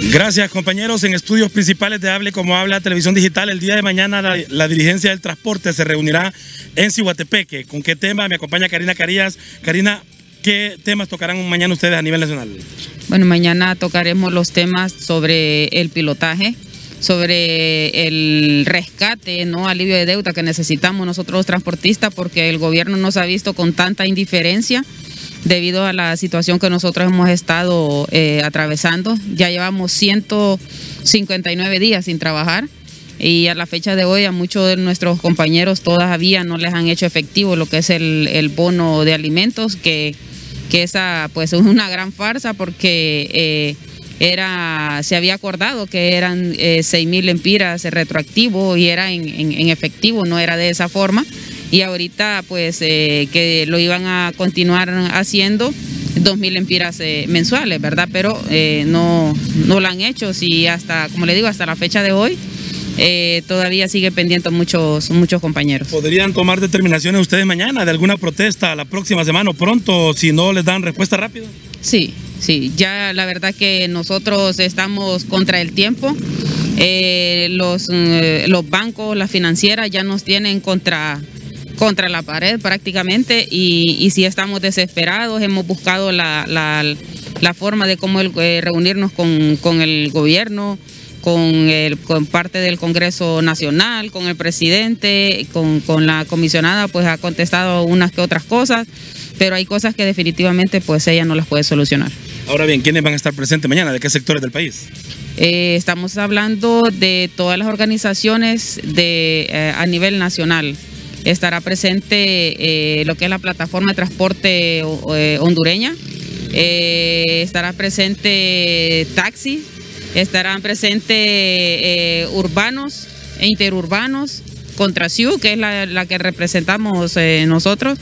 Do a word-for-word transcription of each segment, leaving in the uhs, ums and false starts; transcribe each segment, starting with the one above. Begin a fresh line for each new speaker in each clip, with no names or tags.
Gracias, compañeros. En estudios principales de Hable Como Habla Televisión Digital, el día de mañana la, la dirigencia del transporte se reunirá en Ciguatepeque. ¿Con qué tema? Me acompaña Karina Carías. Karina, ¿qué temas tocarán mañana ustedes a nivel nacional?
Bueno, mañana tocaremos los temas sobre el pilotaje, sobre el rescate, no alivio de deuda que necesitamos nosotros los transportistas, porque el gobierno nos ha visto con tanta indiferencia debido a la situación que nosotros hemos estado eh, atravesando. Ya llevamos ciento cincuenta y nueve días sin trabajar y a la fecha de hoy a muchos de nuestros compañeros todavía no les han hecho efectivo lo que es el, el bono de alimentos, que, que esa pues es una gran farsa, porque eh, era se había acordado que eran eh, seis mil empiras retroactivo y era en, en, en efectivo, no era de esa forma. Y ahorita pues eh, que lo iban a continuar haciendo dos mil empiras eh, mensuales, ¿verdad? Pero eh, no, no lo han hecho, y hasta, como le digo, hasta la fecha de hoy eh, todavía sigue pendiente muchos, muchos compañeros.
¿Podrían tomar determinaciones ustedes mañana de alguna protesta la próxima semana o pronto si no les dan respuesta rápida?
Sí, sí, ya la verdad que nosotros estamos contra el tiempo. Eh, los, eh, los bancos, las financieras ya nos tienen contra... contra la pared prácticamente, y, y si estamos desesperados, hemos buscado la, la, la forma de cómo el, eh, reunirnos con, con el gobierno, con, el, con parte del Congreso Nacional, con el presidente, con, con la comisionada, pues ha contestado unas que otras cosas, pero hay cosas que definitivamente pues ella no las puede solucionar. Ahora bien, ¿quiénes van a estar presentes mañana? ¿De qué sectores del país? Eh, estamos hablando de todas las organizaciones de, eh, a nivel nacional. Estará presente eh, lo que es la plataforma de transporte eh, hondureña, eh, estará presente taxi, estarán presentes eh, urbanos e interurbanos, Contraciu, que es la, la que representamos eh, nosotros,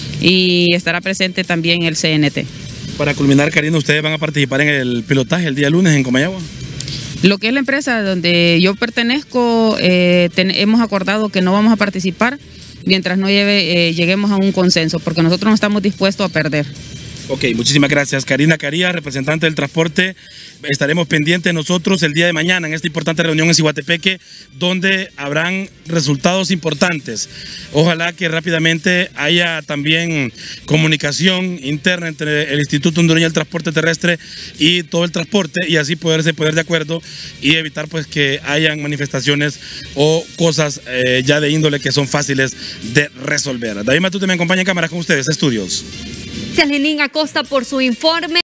y estará presente también el C N T.
Para culminar, Karina, ¿ustedes van a participar en el pilotaje el día lunes en Comayagua?
Lo que es la empresa donde yo pertenezco, eh, ten, hemos acordado que no vamos a participar mientras no lleve, eh, lleguemos a un consenso, porque nosotros no estamos dispuestos a perder.
Ok, muchísimas gracias. Karina Carías, representante del transporte. Estaremos pendientes nosotros el día de mañana en esta importante reunión en Ciguatepeque, donde habrán resultados importantes. Ojalá que rápidamente haya también comunicación interna entre el Instituto Hondureño del Transporte Terrestre y todo el transporte, y así poderse poner de acuerdo y evitar pues que hayan manifestaciones o cosas eh, ya de índole que son fáciles de resolver. David Matute me acompaña en cámara con ustedes, estudios.
Gracias, Lenín Acosta, por su informe.